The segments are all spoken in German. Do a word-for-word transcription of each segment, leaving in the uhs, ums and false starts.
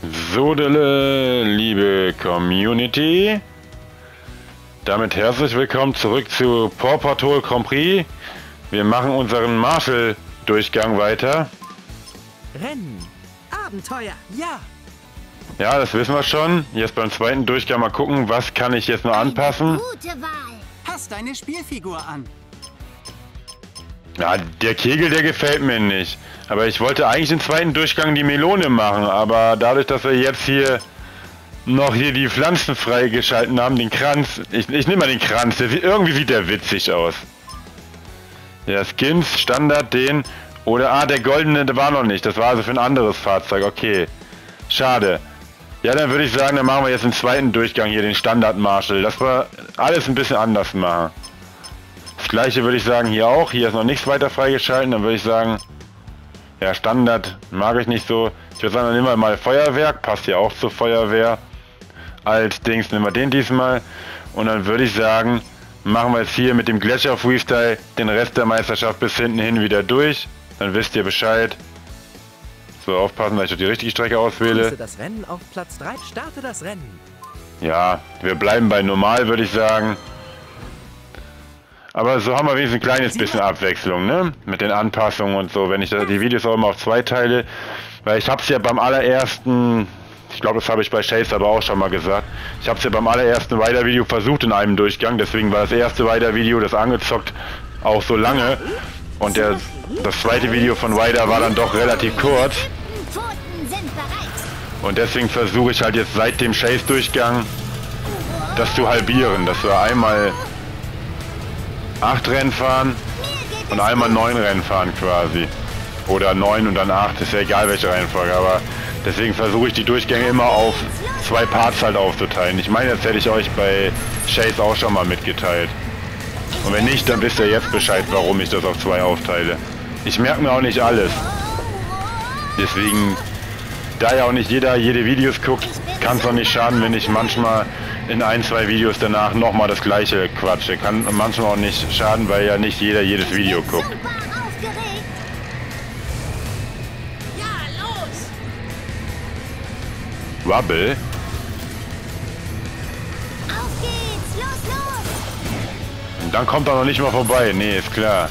Sodele, liebe Community, damit herzlich willkommen zurück zu Paw Patrol Grand Prix. Wir machen unseren Marshall-Durchgang weiter. Rennen, Abenteuer, ja! Ja, das wissen wir schon. Jetzt beim zweiten Durchgang mal gucken, was kann ich jetzt noch anpassen. Gute Wahl. Passt deine Spielfigur an. Ja, der Kegel, der gefällt mir nicht. Aber ich wollte eigentlich den zweiten Durchgang die Melone machen, aber dadurch, dass wir jetzt hier noch hier die Pflanzen freigeschalten haben, den Kranz, ich, ich nehme mal den Kranz, der sieht, irgendwie sieht der witzig aus. Ja, Skins, Standard, den, oder, ah, der goldene, der war noch nicht, das war also für ein anderes Fahrzeug, okay. Schade. Ja, dann würde ich sagen, dann machen wir jetzt den zweiten Durchgang hier, den Standard Marshall, dass wir alles ein bisschen anders machen. Das gleiche würde ich sagen hier auch, hier ist noch nichts weiter freigeschalten, dann würde ich sagen, ja, Standard mag ich nicht so. Ich würde sagen, dann nehmen wir mal Feuerwerk, passt ja auch zur Feuerwehr. Als Dings nehmen wir den diesmal. Und dann würde ich sagen, machen wir jetzt hier mit dem Gletscher Freestyle den Rest der Meisterschaft bis hinten hin wieder durch. Dann wisst ihr Bescheid. So, aufpassen, dass ich die richtige Strecke auswähle. Das Rennen auf Platz drei, starte das Rennen. Ja, wir bleiben bei normal, würde ich sagen. Aber so haben wir wenigstens ein kleines bisschen Abwechslung, ne? Mit den Anpassungen und so, wenn ich die Videos auch immer auf zwei teile. Weil ich hab's ja beim allerersten, ich glaube, das habe ich bei Chase aber auch schon mal gesagt. Ich hab's ja beim allerersten Rider-Video versucht in einem Durchgang, deswegen war das erste Rider-Video, das angezockt, auch so lange. Und der, das zweite Video von Rider war dann doch relativ kurz. Und deswegen versuche ich halt jetzt seit dem Chase-Durchgang das zu halbieren, dass wir einmal acht Rennen fahren und einmal neun Rennen fahren quasi. Oder neun und dann acht, ist ja egal welche Reihenfolge, aber deswegen versuche ich die Durchgänge immer auf zwei Parts halt aufzuteilen. Ich meine, das hätte ich euch bei Chase auch schon mal mitgeteilt. Und wenn nicht, dann wisst ihr jetzt Bescheid, warum ich das auf zwei aufteile. Ich merke mir auch nicht alles. Deswegen, da ja auch nicht jeder jede Videos guckt, kann es auch nicht schaden, wenn ich manchmal in ein, zwei Videos danach nochmal das gleiche quatsche. Kann manchmal auch nicht schaden, weil ja nicht jeder jedes Video guckt. Wubble? Und dann kommt er noch nicht mal vorbei. Nee, ist klar.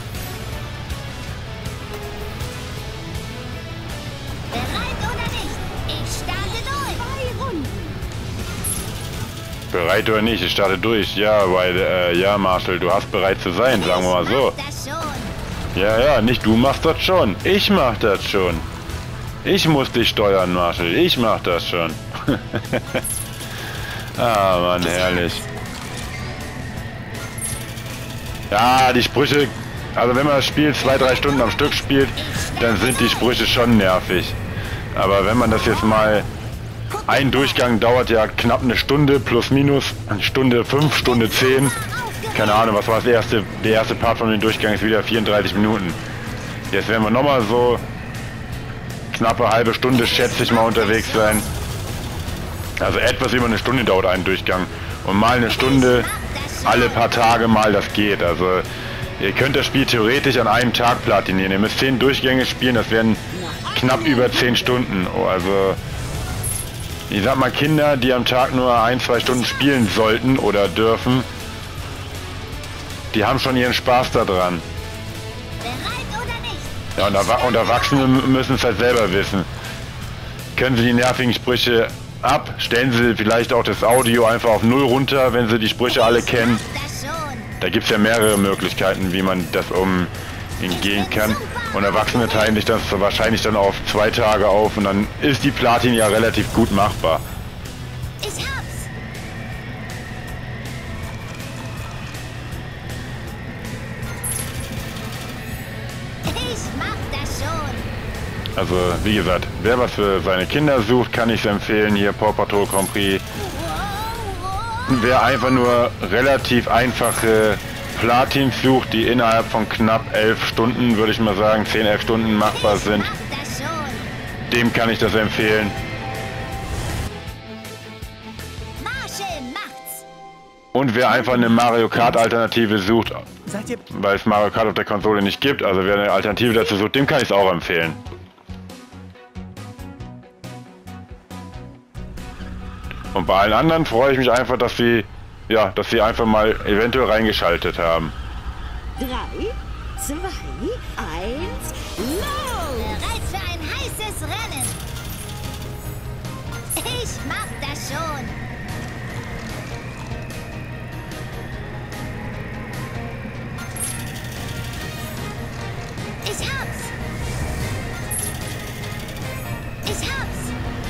Bereit oder nicht? Ich starte durch. Ja, weil, äh, ja, Marshall, du hast bereit zu sein, sagen wir mal so. Ja, ja, nicht du machst das schon. Ich mach das schon. Ich muss dich steuern, Marshall. Ich mach das schon. Ah, Mann, herrlich. Ja, die Sprüche, also wenn man das Spiel zwei, drei Stunden am Stück spielt, dann sind die Sprüche schon nervig. Aber wenn man das jetzt mal... Ein Durchgang dauert ja knapp eine Stunde, plus minus, eine Stunde fünf, Stunde zehn. Keine Ahnung, was war das erste, der erste Part von dem Durchgang ist wieder vierunddreißig Minuten. Jetzt werden wir nochmal so knappe halbe Stunde, schätze ich mal, unterwegs sein. Also etwas über eine Stunde dauert ein Durchgang. Und mal eine Stunde, alle paar Tage mal, das geht. Also ihr könnt das Spiel theoretisch an einem Tag platinieren. Ihr müsst zehn Durchgänge spielen, das werden knapp über zehn Stunden. Also... Ich sag mal, Kinder, die am Tag nur ein, zwei Stunden spielen sollten oder dürfen, die haben schon ihren Spaß daran. Ja, und, Erwa und Erwachsene müssen es halt selber wissen. Können sie die nervigen Sprüche ab, stellen sie vielleicht auch das Audio einfach auf null runter, wenn sie die Sprüche alle kennen. Da gibt es ja mehrere Möglichkeiten, wie man das umgehen kann. Und Erwachsene teilen sich das wahrscheinlich dann auf zwei Tage auf und dann ist die Platin ja relativ gut machbar. Ich hab's. Ich mach das schon. Also, wie gesagt, wer was für seine Kinder sucht, kann ich es empfehlen, hier Paw Patrol Grand Prix. Wer einfach nur relativ einfache Platins sucht, die innerhalb von knapp elf Stunden, würde ich mal sagen, zehn, elf Stunden machbar sind, dem kann ich das empfehlen. Und wer einfach eine Mario Kart Alternative sucht, weil es Mario Kart auf der Konsole nicht gibt, also wer eine Alternative dazu sucht, dem kann ich es auch empfehlen. Und bei allen anderen freue ich mich einfach, dass sie, ja, dass sie einfach mal eventuell reingeschaltet haben. Drei, zwei, eins, los! Bereit für ein heißes Rennen. Ich mach das schon. Ich hab's. Ich hab's.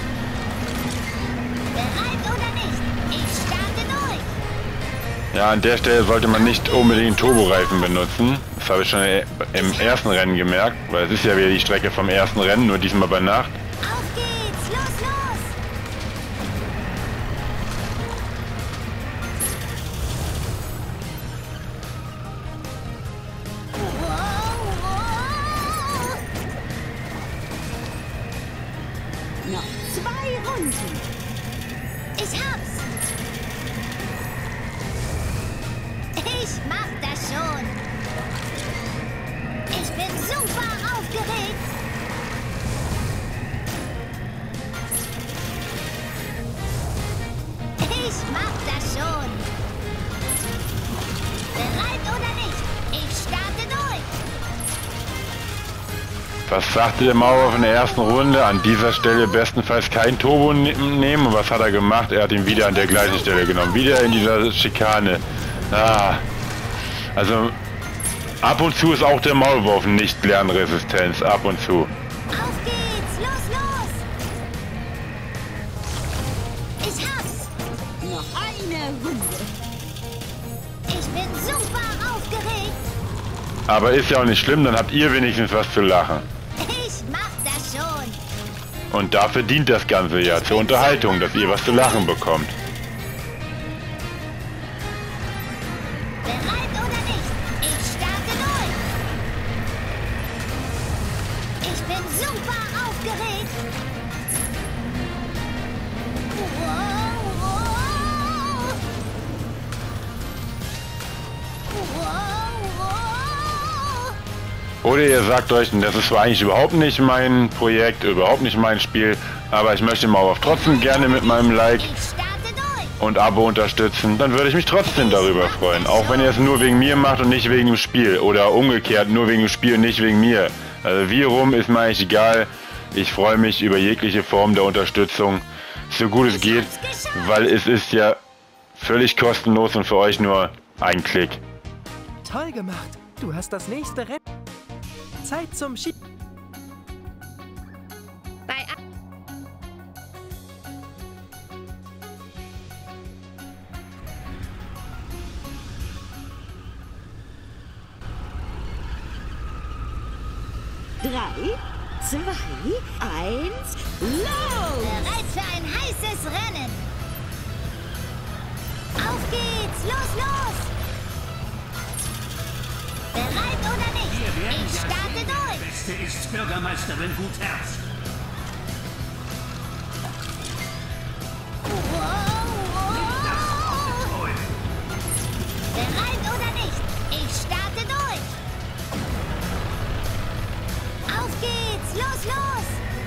Bereit oder nicht? Ich starte durch. Ja, an der Stelle sollte man nicht unbedingt Turboreifen benutzen. Das habe ich schon im ersten Rennen gemerkt, weil es ist ja wieder die Strecke vom ersten Rennen, nur diesmal bei Nacht. Auf geht's. Los, los. Wow, wow. Noch zwei Runden. Ich hab's. Ich mach das schon. Ich bin super aufgeregt. Ich mach das schon. Bereit oder nicht? Ich starte durch. Was sagte der Maurer in der ersten Runde? An dieser Stelle bestenfalls kein Turbo ne- nehmen. Und was hat er gemacht? Er hat ihn wieder an der gleichen Stelle genommen. Wieder in dieser Schikane. Ah. Also ab und zu ist auch der Maulwurf nicht Lernresistenz. Ab und zu. Auf geht's. Los, los. Ich hab's. Noch eine Runde. Ich bin super aufgeregt. Aber ist ja auch nicht schlimm, dann habt ihr wenigstens was zu lachen. Ich mach das schon. Und dafür dient das Ganze ja zur Unterhaltung, dass ihr was zu lachen bekommt. Bereit oder nicht? Ich starte durch. Ich bin super aufgeregt. Wow, wow. Wow, wow. Oder ihr sagt euch, das ist zwar eigentlich überhaupt nicht mein Projekt, überhaupt nicht mein Spiel, aber ich möchte Maulwurf trotzdem gerne mit meinem Like Ich starte durch. und Abo unterstützen, dann würde ich mich trotzdem darüber freuen. Auch wenn ihr es nur wegen mir macht und nicht wegen dem Spiel. Oder umgekehrt, nur wegen dem Spiel und nicht wegen mir. Also wie rum ist mir eigentlich egal. Ich freue mich über jegliche Form der Unterstützung, so gut es geht, weil es ist ja völlig kostenlos und für euch nur ein Klick. Toll gemacht. Du hast das nächste Rennen. Zeit zum Schieb. Bei A Drei, zwei, eins, los! Bereit für ein heißes Rennen. Auf geht's. Los, los. Bereit oder nicht? Ich starte durch. Beste ist Bürgermeisterin Gutherz. Wow, wow. Bereit oder nicht? Ich starte durch. Auf geht's. Los, los.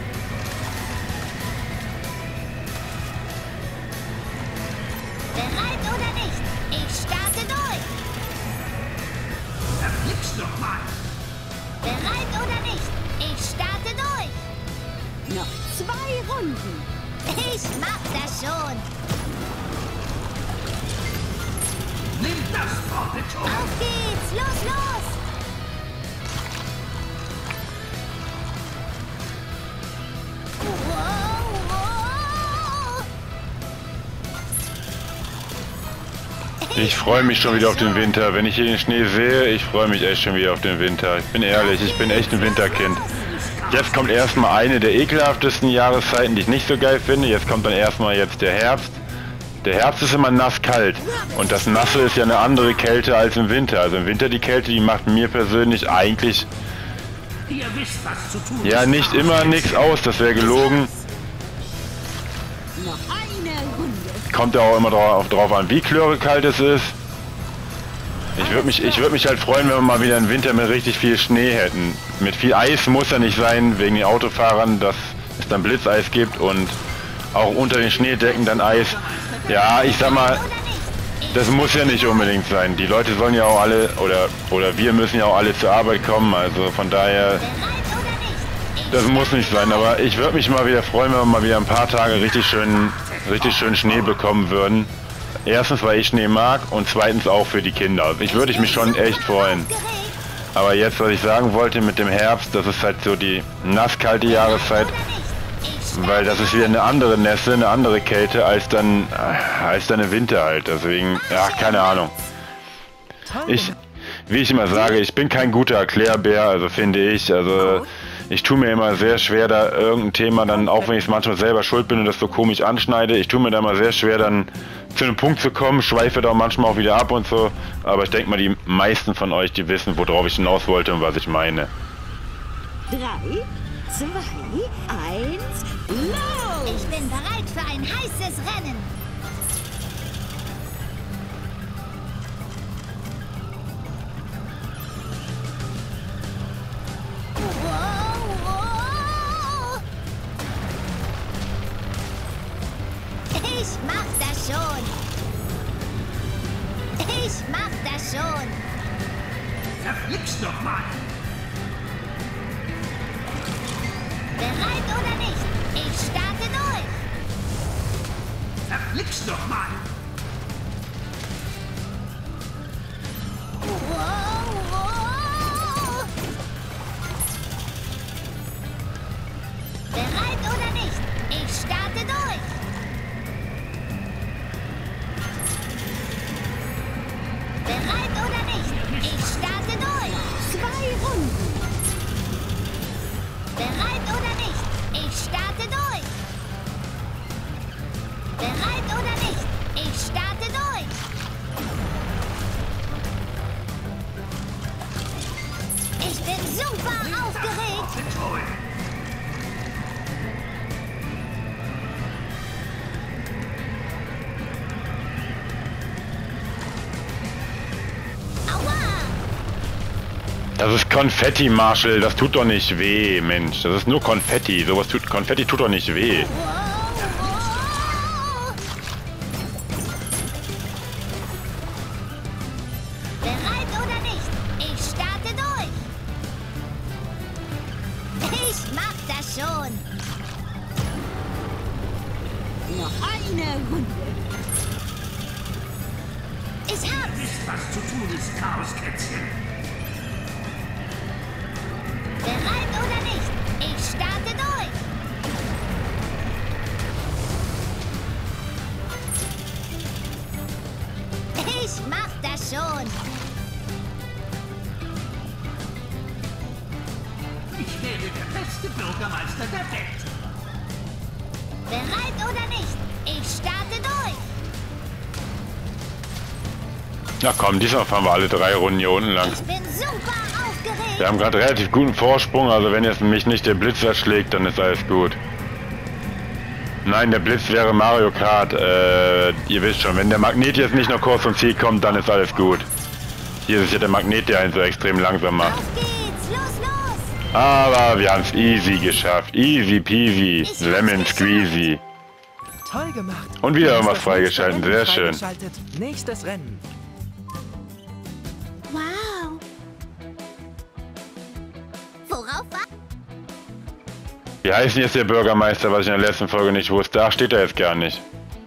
Bereit oder nicht? Ich starte durch. Verflixt noch mal. Bereit oder nicht? Ich starte durch. Noch zwei Runden. Ich mach das schon. Nimm das, Frau Beton. Auf geht's. Los, los. Wow, wow. Ich freue mich schon wieder auf den Winter. Wenn ich hier den Schnee sehe, ich freue mich echt schon wieder auf den Winter. Ich bin ehrlich, ich bin echt ein Winterkind. Jetzt kommt erstmal eine der ekelhaftesten Jahreszeiten, die ich nicht so geil finde. Jetzt kommt dann erstmal jetzt der Herbst. Der Herbst ist immer nass-kalt. Und das Nasse ist ja eine andere Kälte als im Winter. Also im Winter die Kälte, die macht mir persönlich eigentlich Ihr wisst, was zu tun ja ist. nicht immer nichts aus. Das wäre gelogen. Noch eine Runde. Kommt ja auch immer drauf, drauf an, wie klirrekalt es ist. Ich würde mich, ich würd mich halt freuen, wenn wir mal wieder einen Winter mit richtig viel Schnee hätten. Mit viel Eis muss ja nicht sein, wegen den Autofahrern, dass es dann Blitzeis gibt und auch unter den Schneedecken dann Eis. Ja, ich sag mal, das muss ja nicht unbedingt sein. Die Leute sollen ja auch alle, oder oder wir müssen ja auch alle zur Arbeit kommen, also von daher, das muss nicht sein. Aber ich würde mich mal wieder freuen, wenn wir mal wieder ein paar Tage richtig schön, richtig schön Schnee bekommen würden. Erstens, weil ich Schnee mag und zweitens auch für die Kinder. Ich würde mich schon echt freuen. Aber jetzt, was ich sagen wollte mit dem Herbst, das ist halt so die nasskalte Jahreszeit. Weil das ist wieder eine andere Nässe, eine andere Kälte als dann als dann im Winter halt. Deswegen, ja, keine Ahnung. Ich, wie ich immer sage, ich bin kein guter Erklärbär, also finde ich. Also ich tue mir immer sehr schwer, da irgendein Thema dann, auch wenn ich es manchmal selber schuld bin und das so komisch anschneide, ich tue mir da mal sehr schwer, dann zu einem Punkt zu kommen, schweife da manchmal auch wieder ab und so. Aber ich denke mal, die meisten von euch, die wissen, worauf ich hinaus wollte und was ich meine. Drei, zwei, eins, los! Ich bin bereit für ein heißes Rennen. Wow, wow. Ich mach das schon. Ich mach das schon. Verflixt doch mal! Bereit oder nicht? Ich starte durch. Verflixt doch mal! Wow, wow. Bereit oder nicht? Ich starte durch. Bereit oder nicht? Ich starte durch. Zwei Runden. Bereit oder nicht? Ich starte durch. Bereit oder nicht? Ich starte durch. Ich bin super aufgeregt. Aua! Das ist Konfetti, Marshall, das tut doch nicht weh, Mensch. Das ist nur Konfetti, sowas tut, Konfetti tut doch nicht weh. Wow, wow. Bereit oder nicht? Ich starte durch. Ich mach das schon. Noch eine Runde. Ich hab's. Wisst, was zu tun ist, Chaoskätzchen. Bereit oder nicht? Ich starte durch. Ich mach das schon. Ich wäre der beste Bürgermeister der Welt. Bereit oder nicht? Ich starte durch. Na komm, diesmal fahren wir alle drei Runden hier unten lang. Ich bin super aufgeregt. Wir haben gerade relativ guten Vorsprung, also wenn jetzt mich nicht der Blitz erschlägt, dann ist alles gut. Nein, der Blitz wäre Mario Kart. Äh, ihr wisst schon, wenn der Magnet jetzt nicht noch kurz zum Ziel kommt, dann ist alles gut. Hier ist ja der Magnet, der einen so extrem langsam macht. Auf geht's. Los, los. Aber wir haben es easy geschafft. Easy peasy. Lemon squeezy. Toll gemacht. Und wieder Du hast irgendwas das freigeschalten. nächste Sehr Rennen schön. freigeschaltet. Nächstes Rennen. Wow. Worauf war? Wie heißt denn jetzt der Bürgermeister, was ich in der letzten Folge nicht wusste? Ach, steht er jetzt gar nicht.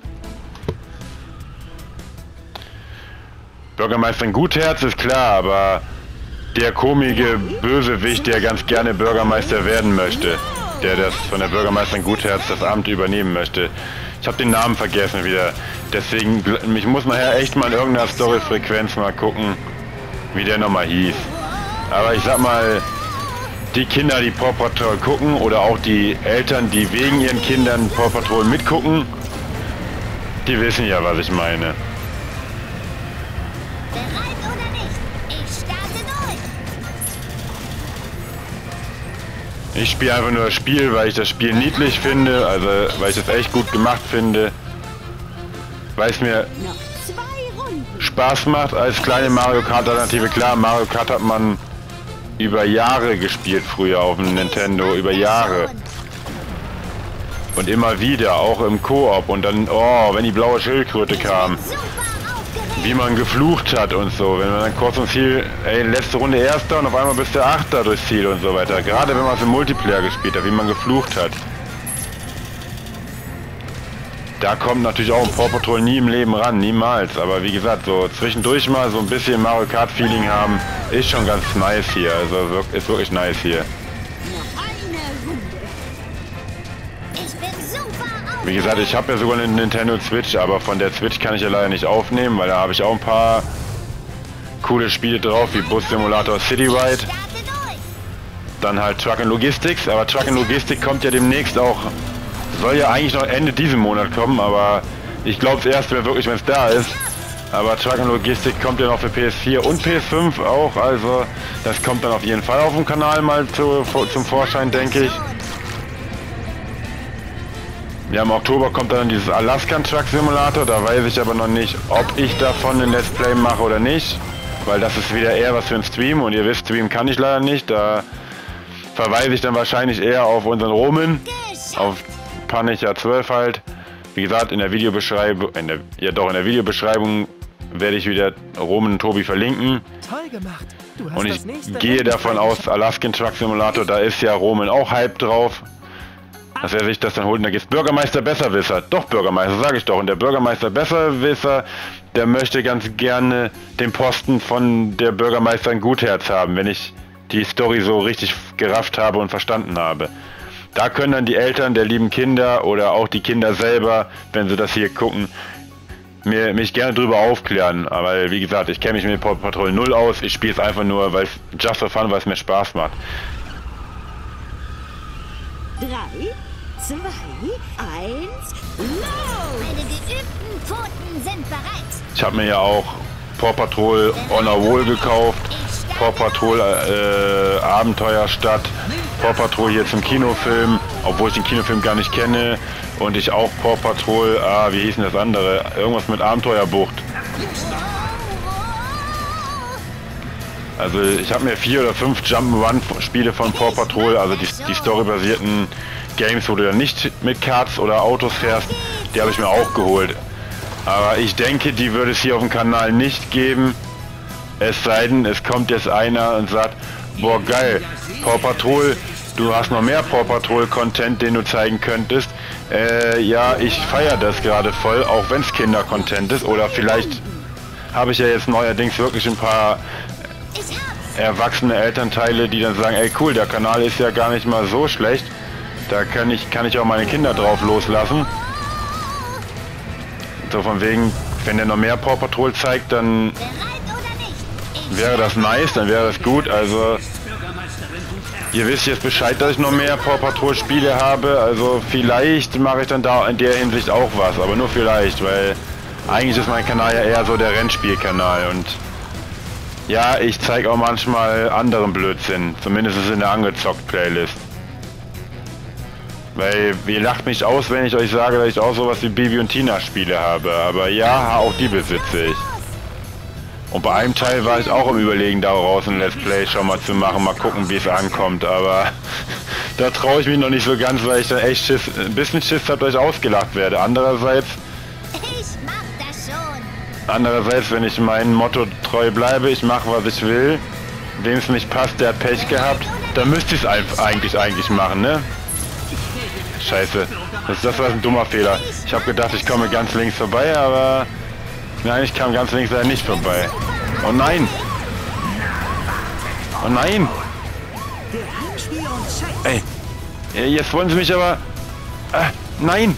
Bürgermeister Gutherz ist klar, aber der komische Bösewicht, der ganz gerne Bürgermeister werden möchte, der das von der Bürgermeisterin Gutherz das Amt übernehmen möchte. Ich habe den Namen vergessen wieder. Deswegen, ich muss nachher echt mal in irgendeiner Story-Frequenz mal gucken, wie der nochmal hieß. Aber ich sag mal, die Kinder, die Paw Patrol gucken, oder auch die Eltern, die wegen ihren Kindern Paw Patrol mitgucken, die wissen ja, was ich meine. Bereit oder nicht? Ich starte durch. Ich spiele einfach nur das Spiel, weil ich das Spiel niedlich finde, also weil ich das echt gut gemacht finde. Weil es mir Noch zwei Runden. Spaß macht als kleine Mario Kart Alternative. Klar, Mario Kart hat man über Jahre gespielt früher auf dem Nintendo, über Jahre. Und immer wieder, auch im Koop. Und dann, oh, wenn die blaue Schildkröte kam. Super aufgeregt. Wie man geflucht hat und so. Wenn man dann kurz ins Ziel, ey, letzte Runde Erster und auf einmal bist du Achter durchs Ziel und so weiter. Gerade wenn man es im Multiplayer gespielt hat, wie man geflucht hat. Da kommt natürlich auch ein Paw Patrol nie im Leben ran, niemals. Aber wie gesagt, so zwischendurch mal so ein bisschen Mario Kart Feeling haben, ist schon ganz nice hier. Also ist wirklich nice hier. Noch eine Runde. Ich bin super aufgeregt. Wie gesagt, ich habe ja sogar eine Nintendo Switch, aber von der Switch kann ich ja leider nicht aufnehmen, weil da habe ich auch ein paar coole Spiele drauf, wie Bus Simulator City Ride. Starte durch. Dann halt Truck and Logistics, aber Truck and Logistics kommt ja demnächst auch, soll ja eigentlich noch Ende diesen Monat kommen, aber ich glaube es erst, wenn wirklich, wenn es da ist. Aber Truck and Logistics kommt ja noch für P S vier und P S fünf auch, also das kommt dann auf jeden Fall auf dem Kanal mal zu, zum Vorschein, denke ich. Ja, im Oktober kommt dann dieses Alaskan Truck Simulator, da weiß ich aber noch nicht, ob ich davon ein Let's Play mache oder nicht, weil das ist wieder eher was für einen Stream und ihr wisst, Stream kann ich leider nicht, da verweise ich dann wahrscheinlich eher auf unseren Roman, auf Panicha zwölf halt. Wie gesagt, in der Videobeschreibung, in der, ja doch, in der Videobeschreibung werde ich wieder Roman und Tobi verlinken. Toll gemacht. Du hast Und das ich nächste gehe Rennen davon aus, freigeschaltet. Alaskan Truck Simulator, da ist ja Roman auch Hype drauf, dass er sich das dann holt. Und da gibt's Bürgermeister Besserwisser. Doch, Bürgermeister, sage ich doch. Und der Bürgermeister Besserwisser, der möchte ganz gerne den Posten von der Bürgermeisterin Gutherz haben, wenn ich die Story so richtig gerafft habe und verstanden habe. Da können dann die Eltern der lieben Kinder oder auch die Kinder selber, wenn sie das hier gucken, mir, mich gerne drüber aufklären. Aber wie gesagt, ich kenne mich mit Paw Patrol null aus. Ich spiele es einfach nur, weil es just for fun, weil es mir Spaß macht. Drei, zwei, eins, los! Meine geübten Pfoten sind bereit. Ich habe mir ja auch Paw Patrol Honor Roll gekauft, Paw Patrol äh, Abenteuerstadt, Paw Patrol hier zum Kinofilm, obwohl ich den Kinofilm gar nicht kenne, und ich auch Paw Patrol, ah, wie hieß denn das andere? Irgendwas mit Abenteuerbucht. Also ich habe mir vier oder fünf Jump'n'Run-Spiele von Paw Patrol, also die, die storybasierten Games, wo du dann nicht mit Karts oder Autos fährst, die habe ich mir auch geholt. Aber ich denke, die würde es hier auf dem Kanal nicht geben. Es sei denn, es kommt jetzt einer und sagt, boah geil, Paw Patrol, du hast noch mehr Paw Patrol Content, den du zeigen könntest. Äh, ja, ich feiere das gerade voll, auch wenn es Kinder-Content ist. Oder vielleicht habe ich ja jetzt neuerdings wirklich ein paar Ich hab's. erwachsene Elternteile, die dann sagen, ey cool, der Kanal ist ja gar nicht mal so schlecht. Da kann ich, kann ich auch meine Kinder drauf loslassen. So von wegen, wenn der noch mehr Paw Patrol zeigt, dann Bereit oder nicht? Ich wäre das nice, dann wäre das gut. Also ihr wisst jetzt Bescheid, dass ich noch mehr Paw Patrol Spiele habe. Also vielleicht mache ich dann da in der Hinsicht auch was, aber nur vielleicht, weil eigentlich ist mein Kanal ja eher so der Rennspielkanal. Und ja, ich zeige auch manchmal anderen Blödsinn, zumindest in der Angezockt-Playlist. Weil ihr lacht mich aus, wenn ich euch sage, dass ich auch sowas wie Bibi und Tina Spiele habe. Aber ja, auch die besitze ich. Und bei einem Teil war ich auch im Überlegen, daraus ein Let's Play schon mal zu machen, mal gucken, wie es ankommt. Aber da traue ich mich noch nicht so ganz, weil ich dann echt Schiss, ein bisschen Schiss habe, dass ich ausgelacht werde. Andererseits, Ich mach das schon. andererseits, wenn ich meinem Motto treu bleibe, ich mache, was ich will, wem es nicht passt, der hat Pech gehabt, dann müsste ich es eigentlich eigentlich machen, ne? Scheiße, das, das war ein dummer Fehler. Ich habe gedacht, ich komme ganz links vorbei, aber nein, ich kam ganz links leider nicht vorbei. Oh nein! Oh nein! Ey, jetzt wollen sie mich aber... Ah, nein!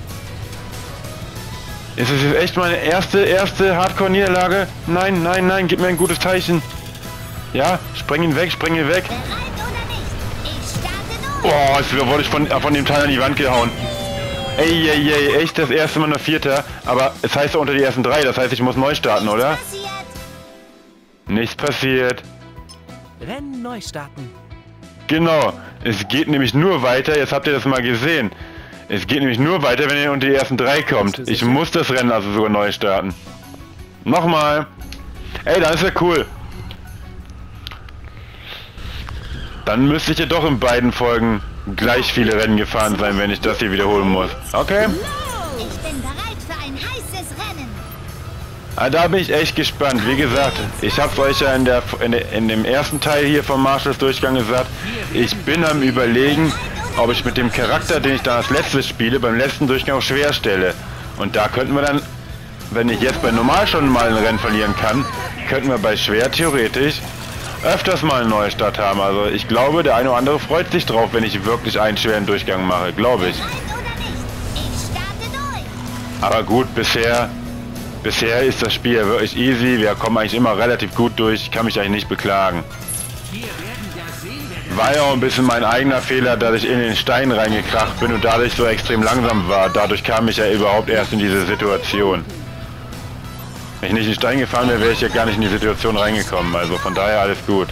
Ist es jetzt echt meine erste, erste Hardcore-Niederlage? Nein, nein, nein, gib mir ein gutes Zeichen. Ja, spreng ihn weg, spreng ihn weg. Bereit oder nicht? Ich starte durch. Boah, jetzt wurde ich von, von dem Teil an die Wand gehauen. Ey, ey, ey, echt das erste Mal nur Vierter. Aber es heißt ja unter die ersten drei, das heißt, ich muss neu starten, oder? Passiert. Nichts passiert. Rennen neu starten. Genau, es geht nämlich nur weiter, jetzt habt ihr das mal gesehen. Es geht nämlich nur weiter, wenn ihr unter die ersten drei kommt. Ich muss das Rennen also sogar neu starten. Nochmal. Ey, das ist ja cool. Dann müsste ich ja doch in beiden Folgen gleich viele Rennen gefahren sein, wenn ich das hier wiederholen muss. Okay. Ich bin bereit für ein heißes Rennen. Ah, da bin ich echt gespannt. Wie gesagt, ich habe euch ja in, der, in, der, in dem ersten Teil hier vom Marshalls Durchgang gesagt, ich bin am Überlegen, ob ich mit dem Charakter, den ich da als letztes spiele, beim letzten Durchgang auch schwer stelle. Und da könnten wir dann, wenn ich jetzt bei Normal schon mal ein Rennen verlieren kann, könnten wir bei Schwer theoretisch öfters mal eine neue Stadt haben. Also ich glaube, der eine oder andere freut sich drauf, wenn ich wirklich einen schweren Durchgang mache. Glaube ich. Bereit oder nicht? Ich starte durch. Aber gut, bisher, bisher ist das Spiel ja wirklich easy. Wir kommen eigentlich immer relativ gut durch. Ich kann mich eigentlich nicht beklagen. Wir werden ja sehen, wer der War ja auch ein bisschen mein eigener Fehler, dass ich in den Stein reingekracht bin und dadurch so extrem langsam war. Dadurch kam ich ja überhaupt erst in diese Situation. Wenn ich nicht in den Stein gefahren wäre, wäre ich ja gar nicht in die Situation reingekommen. Also von daher alles gut.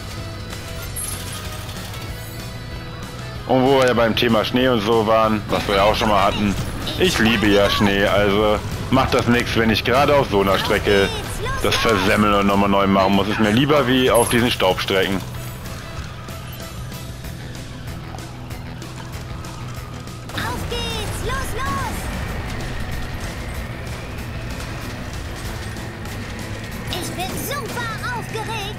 Und wo wir ja beim Thema Schnee und so waren, was wir ja auch schon mal hatten. Ich liebe ja Schnee, also macht das nichts, wenn ich gerade auf so einer Strecke das versemmeln und nochmal neu machen muss. Ist mir lieber wie auf diesen Staubstrecken. Auf geht's. Los, los. Ich bin super aufgeregt.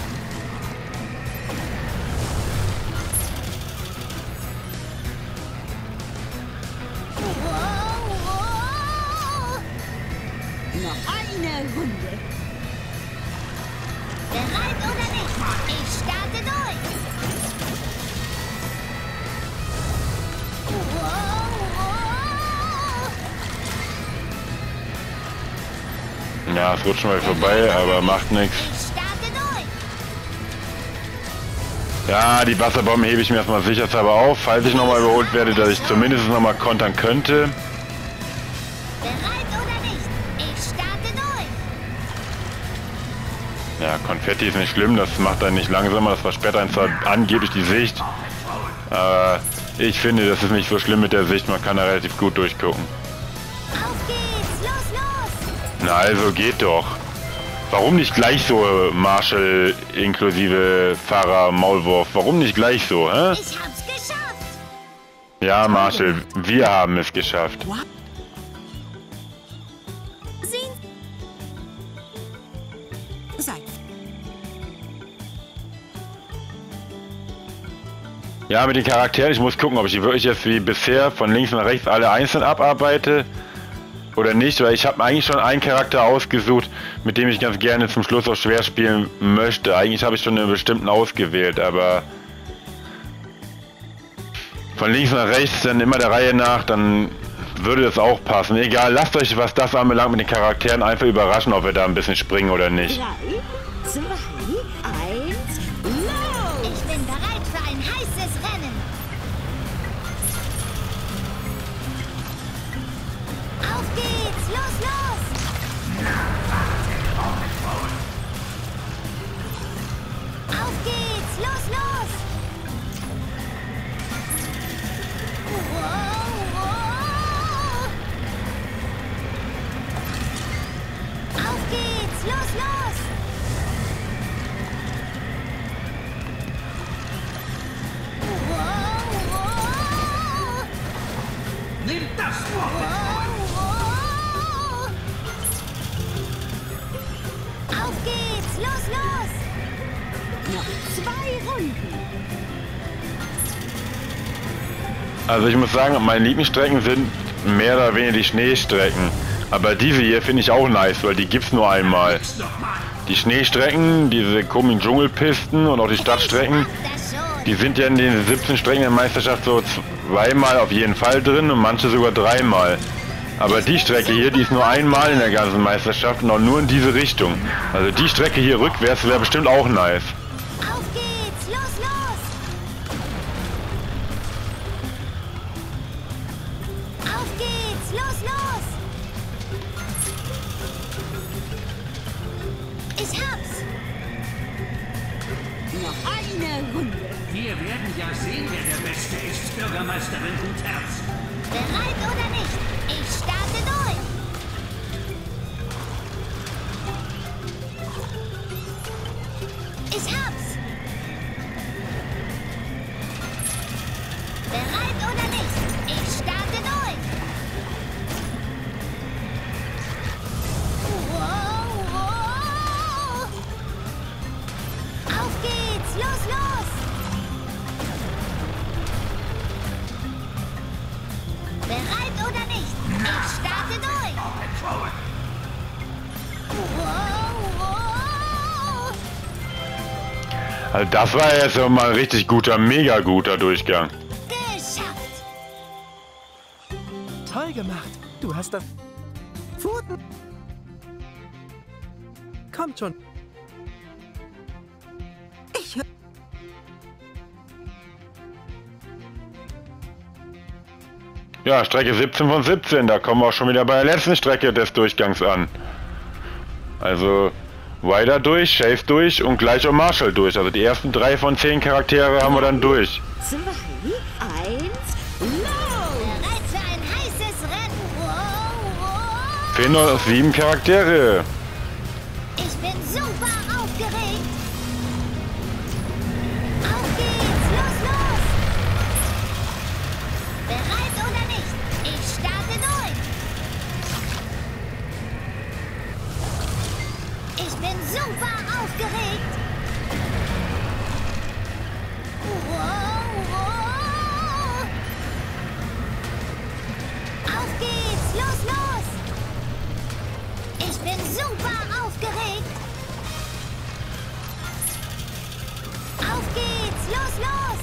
Wow, wow. Noch eine Runde. Bereit oder nicht? Ich starte durch. Wow, wow. Ja, es rutscht mal vorbei, aber macht nichts. Ich starte durch. Ja, die Wasserbomben hebe ich mir erstmal sicherheitshalber auf, falls ich nochmal überholt werde, dass ich zumindest nochmal kontern könnte. Bereit oder nicht? Ich starte durch. Ja, Konfetti ist nicht schlimm, das macht einen nicht langsamer, das versperrt einen zwar angeblich die Sicht. Aber ich finde, das ist nicht so schlimm mit der Sicht, man kann da relativ gut durchgucken. Auf geht's. Los, los. Na also geht doch. Warum nicht gleich so, Marshall inklusive Fahrer Maulwurf? Warum nicht gleich so, hä? Ich hab's geschafft. Ja, Marshall, wir haben es geschafft. Sehen. Seid. Ja, mit den Charakteren, ich muss gucken, ob ich die wirklich jetzt wie bisher von links nach rechts alle einzeln abarbeite oder nicht, weil ich habe eigentlich schon einen Charakter ausgesucht, mit dem ich ganz gerne zum Schluss auch schwer spielen möchte. Eigentlich habe ich schon einen bestimmten ausgewählt, aber von links nach rechts dann immer der Reihe nach, dann würde das auch passen. Egal, lasst euch, was das anbelangt, mit den Charakteren einfach überraschen, ob wir da ein bisschen springen oder nicht. Drei, zwei, eins, los! Ich bin bereit für ein heißes Rennen. Auf geht's. Los, los. Auf geht's. Los, los. Wow, wow. Auf geht's. Los, los. Wow, wow. nimmt das Wort. Auf geht's! Los, los! Noch zwei Runden. Also ich muss sagen, meine Lieblingsstrecken sind mehr oder weniger die Schneestrecken. Aber diese hier finde ich auch nice, weil die gibt's nur einmal. Jetzt noch mal. Die Schneestrecken, diese komischen Dschungelpisten und auch die Stadtstrecken, Das schon. die sind ja in den siebzehn Strecken der Meisterschaft so zweimal auf jeden Fall drin und manche sogar dreimal. Aber die Strecke hier, die ist nur einmal in der ganzen Meisterschaft und auch nur in diese Richtung. Also die Strecke hier rückwärts wäre bestimmt auch nice. Auf geht's! Los, los! Auf geht's! Los, los! Ich hab's! Noch eine Runde. Wir werden ja sehen, wer der Beste ist, Bürgermeisterin Gutherz. Bereit oder nicht? Ich starte durch! Ich hab's! Bereit oder nicht? Ich starte durch. Wow, wow. Also das war jetzt so mal ein richtig guter, mega guter Durchgang. Geschafft. Toll gemacht. Du hast das... Pfoten. Kommt schon. Ich hör... Ja, Strecke siebzehn von siebzehn, da kommen wir auch schon wieder bei der letzten Strecke des Durchgangs an. Also Ryder durch, Chase durch und gleich auch Marshall durch. Also die ersten drei von zehn Charaktere haben wir dann durch. Zwei, eins, los! Bereit für ein heißes Rennen. Wow, wow. Fehlen noch sieben Charaktere. Ich bin super aufgeregt. Auf geht's, los, los. Bereit oder nicht? Ich starte durch. Ich bin super aufgeregt. Wow, wow. Auf geht's, los, los. Ich bin super aufgeregt. Auf geht's, los, los.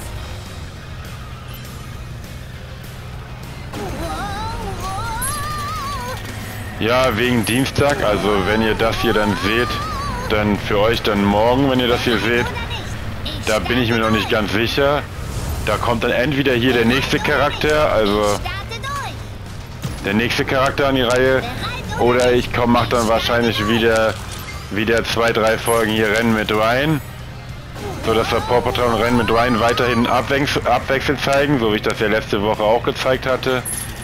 Wow, wow. Ja, wegen Dienstag, also wenn ihr das hier dann seht, dann für euch dann morgen, wenn ihr das hier seht, da bin ich mir noch nicht ganz sicher. Da kommt dann entweder hier der nächste Charakter, also Starte durch. der nächste Charakter an die Reihe, oder ich komm, mach dann wahrscheinlich wieder wieder zwei, drei Folgen hier Rennen mit Ryan, so dass wir Paw Patrol und Rennen mit Ryan weiterhin abwechs abwechselnd zeigen, so wie ich das ja letzte Woche auch gezeigt hatte.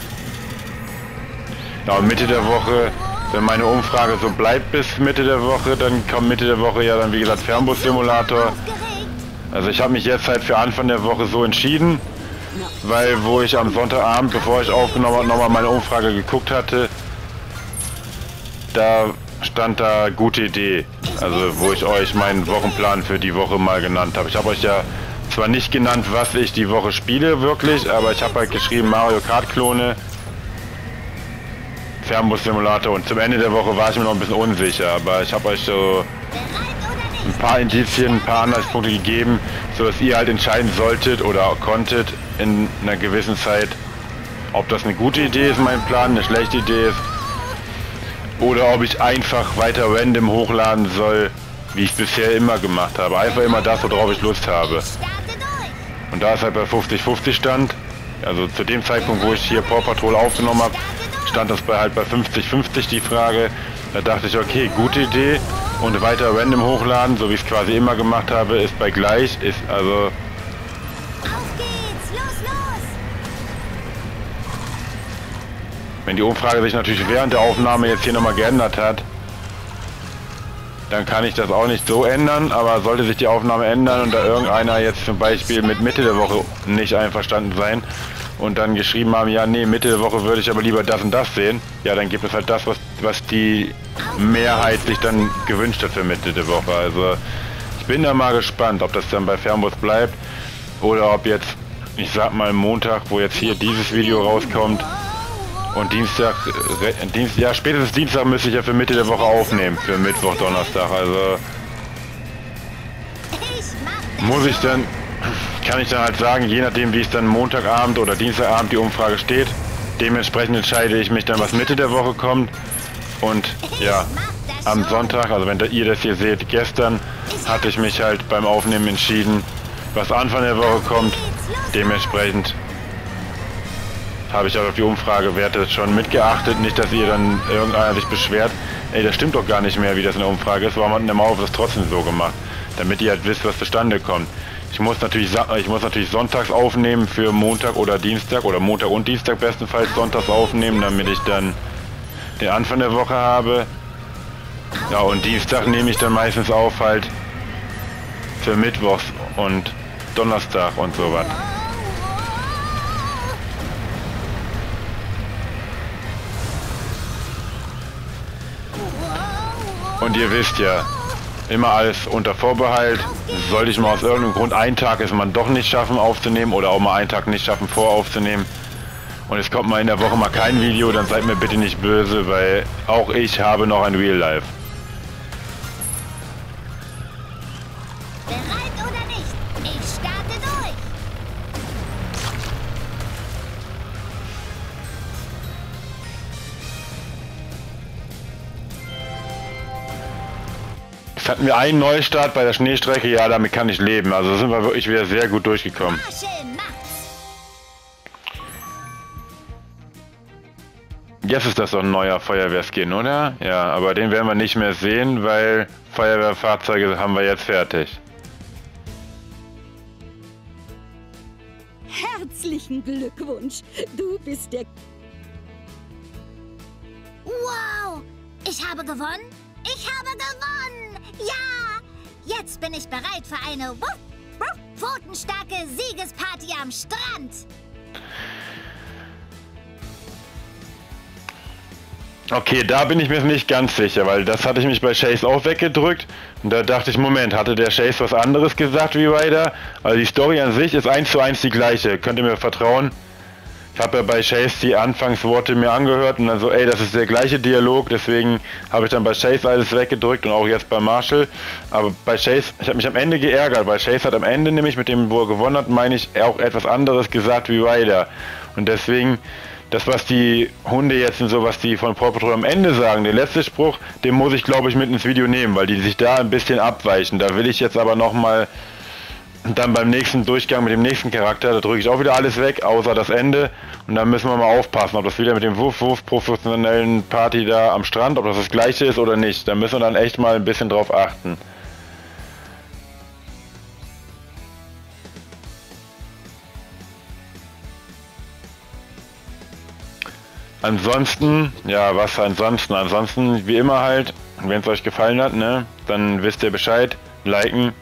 Ja, und Mitte der Woche, wenn meine Umfrage so bleibt bis Mitte der Woche, dann kommt Mitte der Woche ja dann wie gesagt Fernbus-Simulator. Aufgeregt. Also ich habe mich jetzt halt für Anfang der Woche so entschieden, weil wo ich am Sonntagabend, bevor ich aufgenommen habe, nochmal meine Umfrage geguckt hatte, da stand da gute Idee, also wo ich euch meinen Wochenplan für die Woche mal genannt habe. Ich habe euch ja zwar nicht genannt, was ich die Woche spiele wirklich, aber ich habe halt geschrieben Mario Kart Klone, Fernbus Simulator und zum Ende der Woche war ich mir noch ein bisschen unsicher, aber ich habe euch so ein paar Indizien, ein paar Anhaltspunkte gegeben, so dass ihr halt entscheiden solltet oder konntet in einer gewissen Zeit, ob das eine gute Idee ist, mein Plan, eine schlechte Idee ist, oder ob ich einfach weiter random hochladen soll, wie ich es bisher immer gemacht habe. Einfach immer das, worauf ich Lust habe. Starte durch. Und da es halt bei fünfzig fünfzig stand, also zu dem Zeitpunkt, wo ich hier Paw Patrol aufgenommen habe, stand das bei halt bei fünfzig fünfzig die Frage. Da dachte ich, okay, gute Idee. Und weiter random hochladen, so wie ich es quasi immer gemacht habe, ist bei gleich, ist also... Auf geht's, los, los. Wenn die Umfrage sich natürlich während der Aufnahme jetzt hier nochmal geändert hat, dann kann ich das auch nicht so ändern, aber sollte sich die Aufnahme ändern und da irgendeiner jetzt zum Beispiel mit Mitte der Woche nicht einverstanden sein und dann geschrieben haben, ja nee, Mitte der Woche würde ich aber lieber das und das sehen, ja dann gibt es halt das, was, was die Mehrheit sich dann gewünscht hat für Mitte der Woche. Also ich bin da mal gespannt, ob das dann bei Fernbus bleibt oder ob jetzt, ich sag mal Montag, wo jetzt hier dieses Video rauskommt, und Dienstag, äh, Dienst, ja spätestens Dienstag müsste ich ja für Mitte der Woche aufnehmen, für Mittwoch, Donnerstag, also Ich mach das. muss ich dann, kann ich dann halt sagen, je nachdem wie es dann Montagabend oder Dienstagabend die Umfrage steht, dementsprechend entscheide ich mich dann, was Mitte der Woche kommt und ja, am Sonntag, also wenn ihr das hier seht, gestern hatte ich mich halt beim Aufnehmen entschieden, was Anfang der Woche kommt, dementsprechend habe ich auch auf die Umfragewerte schon mitgeachtet, nicht, dass ihr dann irgendeiner sich beschwert, ey, das stimmt doch gar nicht mehr, wie das in der Umfrage ist, warum hat denn der Maulwurf das trotzdem so gemacht, damit ihr halt wisst, was zustande kommt. Ich muss natürlich, ich muss natürlich sonntags aufnehmen für Montag oder Dienstag oder Montag und Dienstag bestenfalls sonntags aufnehmen, damit ich dann den Anfang der Woche habe. Ja, und Dienstag nehme ich dann meistens auf halt für Mittwochs und Donnerstag und sowas. Und ihr wisst ja, immer alles unter Vorbehalt. Sollte ich mal aus irgendeinem Grund einen Tag es man doch nicht schaffen aufzunehmen oder auch mal einen Tag nicht schaffen vor aufzunehmen und es kommt mal in der Woche mal kein Video, dann seid mir bitte nicht böse, weil auch ich habe noch ein Real Life. Bereit oder nicht? Ich starte durch. Jetzt hatten wir einen Neustart bei der Schneestrecke, ja, damit kann ich leben. Also sind wir wirklich wieder sehr gut durchgekommen. Marshall macht's. Jetzt ist das doch ein neuer Feuerwehrskin, oder? Ja, aber den werden wir nicht mehr sehen, weil Feuerwehrfahrzeuge haben wir jetzt fertig. Herzlichen Glückwunsch. Du bist der... Wow! Ich habe gewonnen? Ich habe gewonnen! Ja! Jetzt bin ich bereit für eine wuff, wuff, pfotenstarke Siegesparty am Strand. Okay, da bin ich mir nicht ganz sicher, weil das hatte ich mich bei Chase auch weggedrückt. Und da dachte ich, Moment, hatte der Chase was anderes gesagt wie Ryder? Also die Story an sich ist eins zu eins die gleiche, könnt ihr mir vertrauen. Ich habe ja bei Chase die Anfangsworte mir angehört und dann so, ey, das ist der gleiche Dialog, deswegen habe ich dann bei Chase alles weggedrückt und auch jetzt bei Marshall. Aber bei Chase, ich habe mich am Ende geärgert, weil Chase hat am Ende nämlich mit dem, wo er gewonnen hat, meine ich, auch etwas anderes gesagt wie Ryder. Und deswegen... Das, was die Hunde jetzt und so, was die von Paw Patrol am Ende sagen, der letzte Spruch, den muss ich, glaube ich, mit ins Video nehmen, weil die sich da ein bisschen abweichen. Da will ich jetzt aber nochmal dann beim nächsten Durchgang mit dem nächsten Charakter, da drücke ich auch wieder alles weg, außer das Ende. Und dann müssen wir mal aufpassen, ob das wieder mit dem Wuff-Wuff professionellen Party da am Strand, ob das das gleiche ist oder nicht. Da müssen wir dann echt mal ein bisschen drauf achten. Ansonsten, ja, was ansonsten? Ansonsten, wie immer halt, wenn es euch gefallen hat, ne, dann wisst ihr Bescheid, liken,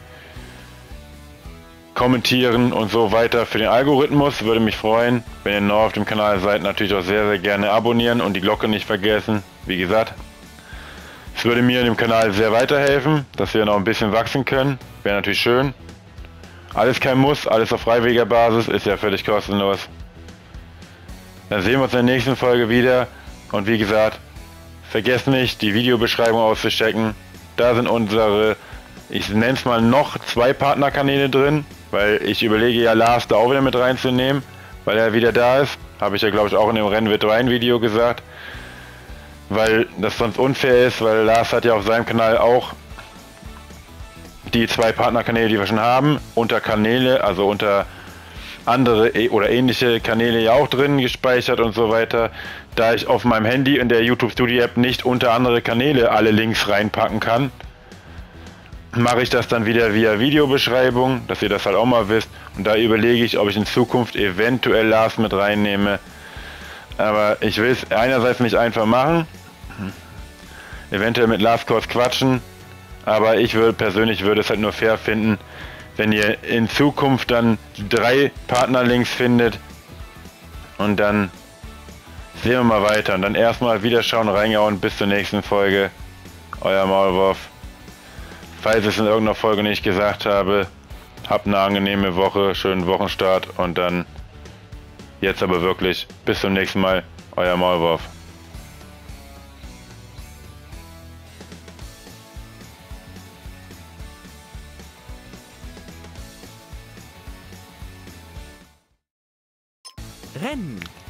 kommentieren und so weiter für den Algorithmus, würde mich freuen. Wenn ihr neu auf dem Kanal seid, natürlich auch sehr, sehr gerne abonnieren und die Glocke nicht vergessen. Wie gesagt, es würde mir dem Kanal sehr weiterhelfen, dass wir noch ein bisschen wachsen können, wäre natürlich schön. Alles kein Muss, alles auf freiwilliger Basis, ist ja völlig kostenlos. Dann sehen wir uns in der nächsten Folge wieder. Und wie gesagt, vergesst nicht, die Videobeschreibung auszuchecken. Da sind unsere, ich nenne es mal noch, zwei Partnerkanäle drin. Weil ich überlege ja, Lars da auch wieder mit reinzunehmen. Weil er wieder da ist. Habe ich ja, glaube ich, auch in dem Rennen wird rein Video gesagt. Weil das sonst unfair ist, weil Lars hat ja auf seinem Kanal auch die zwei Partnerkanäle, die wir schon haben. Unter Kanäle, also unter... andere oder ähnliche Kanäle ja auch drin gespeichert und so weiter. Da ich auf meinem Handy in der YouTube Studio App nicht unter andere Kanäle alle Links reinpacken kann, mache ich das dann wieder via Videobeschreibung, dass ihr das halt auch mal wisst. Und da überlege ich, ob ich in Zukunft eventuell Lars mit reinnehme. Aber ich will es einerseits nicht einfach machen, eventuell mit Lars kurz quatschen, aber ich würde persönlich würde es halt nur fair finden, wenn ihr in Zukunft dann drei Partnerlinks findet und dann sehen wir mal weiter und dann erstmal wieder schauen, reingehauen, bis zur nächsten Folge. Euer Maulwurf. Falls ich es in irgendeiner Folge nicht gesagt habe, habt eine angenehme Woche, schönen Wochenstart und dann jetzt aber wirklich bis zum nächsten Mal. Euer Maulwurf. Rennen.